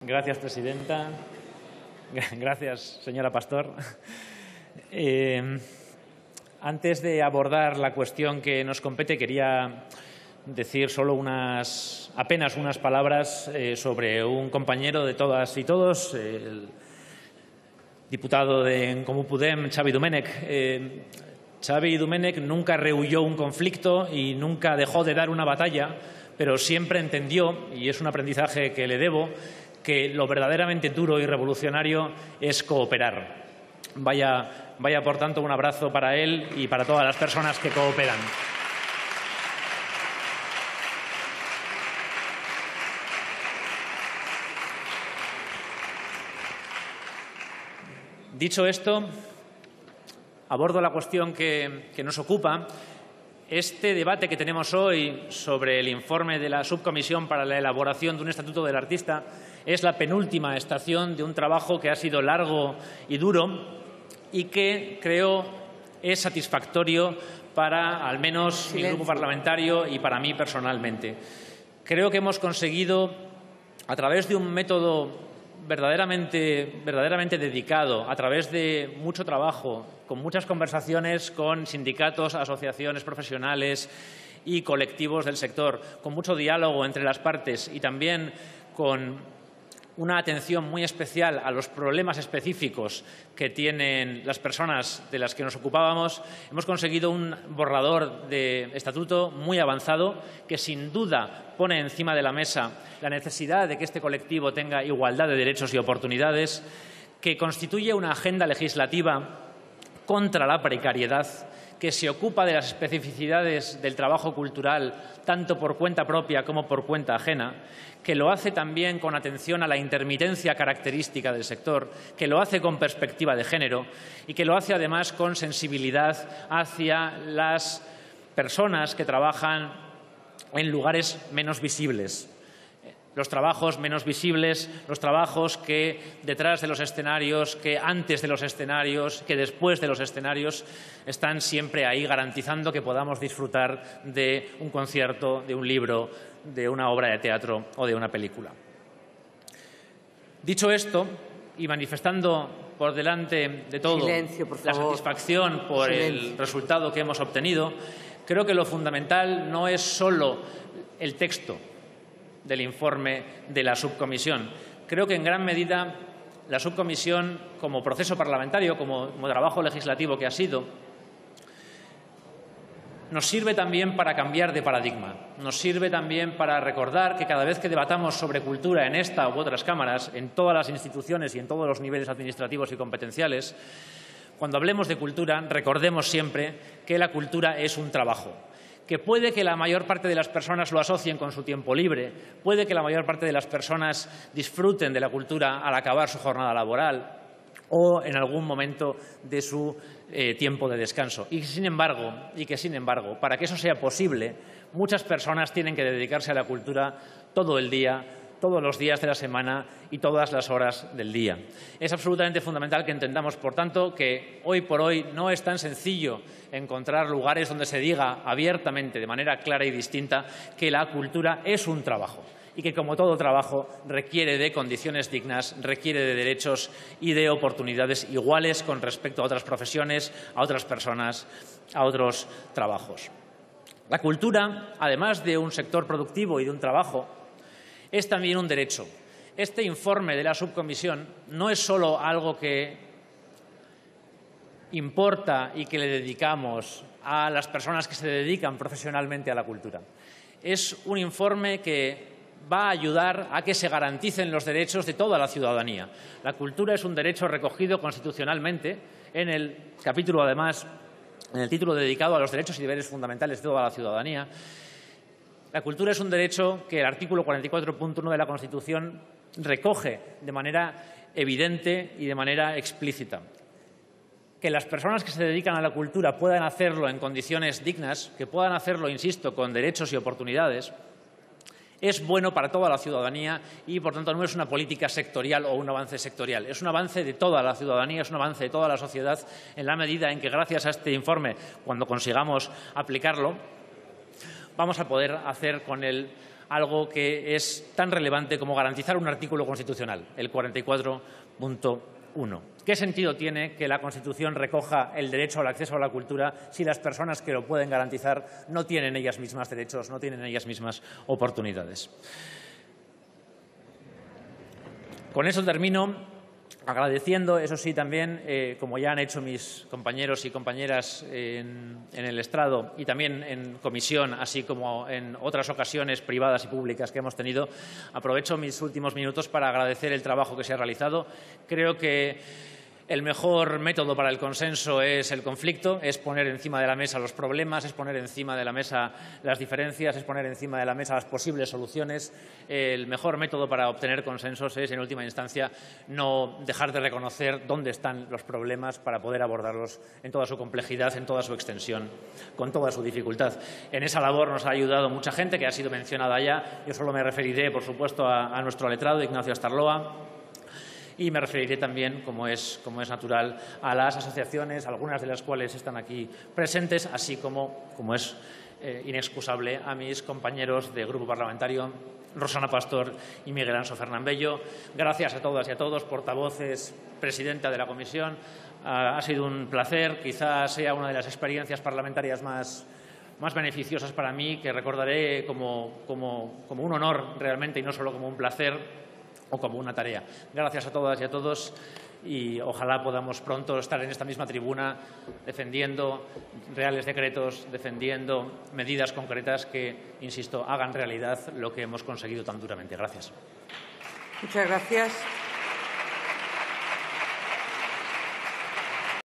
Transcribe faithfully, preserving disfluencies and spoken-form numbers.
Gracias, presidenta. Gracias, señora Pastor. Eh, antes de abordar la cuestión que nos compete, quería decir solo unas, apenas unas palabras eh, sobre un compañero de todas y todos, eh, el diputado de En Comú Podem, Xavi Domènech. Eh, Xavi Domènech nunca rehuyó un conflicto y nunca dejó de dar una batalla, pero siempre entendió, y es un aprendizaje que le debo, que lo verdaderamente duro y revolucionario es cooperar. Vaya, vaya, por tanto, un abrazo para él y para todas las personas que cooperan. Dicho esto, abordo la cuestión que, que nos ocupa. Este debate que tenemos hoy sobre el informe de la Subcomisión para la elaboración de un Estatuto del Artista es la penúltima estación de un trabajo que ha sido largo y duro y que creo es satisfactorio para al menos Silencio. mi grupo parlamentario y para mí personalmente. Creo que hemos conseguido, a través de un método verdaderamente, verdaderamente dedicado, a través de mucho trabajo, con muchas conversaciones con sindicatos, asociaciones profesionales y colectivos del sector, con mucho diálogo entre las partes y también con una atención muy especial a los problemas específicos que tienen las personas de las que nos ocupábamos, hemos conseguido un borrador de estatuto muy avanzado que sin duda pone encima de la mesa la necesidad de que este colectivo tenga igualdad de derechos y oportunidades, que constituye una agenda legislativa contra la precariedad, que se ocupa de las especificidades del trabajo cultural, tanto por cuenta propia como por cuenta ajena, que lo hace también con atención a la intermitencia característica del sector, que lo hace con perspectiva de género y que lo hace además con sensibilidad hacia las personas que trabajan en lugares menos visibles. Los trabajos menos visibles, los trabajos que detrás de los escenarios, que antes de los escenarios, que después de los escenarios, están siempre ahí garantizando que podamos disfrutar de un concierto, de un libro, de una obra de teatro o de una película. Dicho esto, y manifestando por delante de todo Silencio, por la favor. satisfacción por Silencio. el resultado que hemos obtenido, creo que lo fundamental no es solo el texto del informe de la subcomisión. Creo que en gran medida la subcomisión, como proceso parlamentario, como, como trabajo legislativo que ha sido, nos sirve también para cambiar de paradigma. Nos sirve también para recordar que cada vez que debatamos sobre cultura en esta u otras cámaras, en todas las instituciones y en todos los niveles administrativos y competenciales, cuando hablemos de cultura, recordemos siempre que la cultura es un trabajo, que puede que la mayor parte de las personas lo asocien con su tiempo libre, puede que la mayor parte de las personas disfruten de la cultura al acabar su jornada laboral o en algún momento de su eh, tiempo de descanso. Y sin embargo, y que sin embargo, para que eso sea posible, muchas personas tienen que dedicarse a la cultura todo el día, todos los días de la semana y todas las horas del día. Es absolutamente fundamental que entendamos, por tanto, que hoy por hoy no es tan sencillo encontrar lugares donde se diga abiertamente, de manera clara y distinta, que la cultura es un trabajo y que, como todo trabajo, requiere de condiciones dignas, requiere de derechos y de oportunidades iguales con respecto a otras profesiones, a otras personas, a otros trabajos. La cultura, además de un sector productivo y de un trabajo, es también un derecho. Este informe de la subcomisión no es solo algo que importa y que le dedicamos a las personas que se dedican profesionalmente a la cultura. Es un informe que va a ayudar a que se garanticen los derechos de toda la ciudadanía. La cultura es un derecho recogido constitucionalmente en el capítulo, además, en el título dedicado a los derechos y deberes fundamentales de toda la ciudadanía. La cultura es un derecho que el artículo cuarenta y cuatro punto uno de la Constitución recoge de manera evidente y de manera explícita. Que las personas que se dedican a la cultura puedan hacerlo en condiciones dignas, que puedan hacerlo, insisto, con derechos y oportunidades, es bueno para toda la ciudadanía y, por tanto, no es una política sectorial o un avance sectorial. Es un avance de toda la ciudadanía, es un avance de toda la sociedad, en la medida en que, gracias a este informe, cuando consigamos aplicarlo, vamos a poder hacer con él algo que es tan relevante como garantizar un artículo constitucional, el cuarenta y cuatro punto uno. ¿Qué sentido tiene que la Constitución recoja el derecho al acceso a la cultura si las personas que lo pueden garantizar no tienen ellas mismas derechos, no tienen ellas mismas oportunidades? Con eso termino. Agradeciendo, eso sí, también, eh, como ya han hecho mis compañeros y compañeras en, en el estrado y también en comisión, así como en otras ocasiones privadas y públicas que hemos tenido, aprovecho mis últimos minutos para agradecer el trabajo que se ha realizado. Creo que el mejor método para el consenso es el conflicto, es poner encima de la mesa los problemas, es poner encima de la mesa las diferencias, es poner encima de la mesa las posibles soluciones. El mejor método para obtener consensos es, en última instancia, no dejar de reconocer dónde están los problemas para poder abordarlos en toda su complejidad, en toda su extensión, con toda su dificultad. En esa labor nos ha ayudado mucha gente que ha sido mencionada ya. Yo solo me referiré, por supuesto, a, a nuestro letrado, Ignacio Astarloa. Y me referiré también, como es, como es natural, a las asociaciones, algunas de las cuales están aquí presentes, así como, como es eh, inexcusable, a mis compañeros de grupo parlamentario, Rosana Pastor y Miguel Anso Fernandbello. Gracias a todas y a todos, portavoces, presidenta de la comisión. Ha, ha sido un placer, quizás sea una de las experiencias parlamentarias más, más beneficiosas para mí, que recordaré como, como, como un honor realmente y no solo como un placer o como una tarea. Gracias a todas y a todos y ojalá podamos pronto estar en esta misma tribuna defendiendo reales decretos, defendiendo medidas concretas que, insisto, hagan realidad lo que hemos conseguido tan duramente. Gracias. Muchas gracias.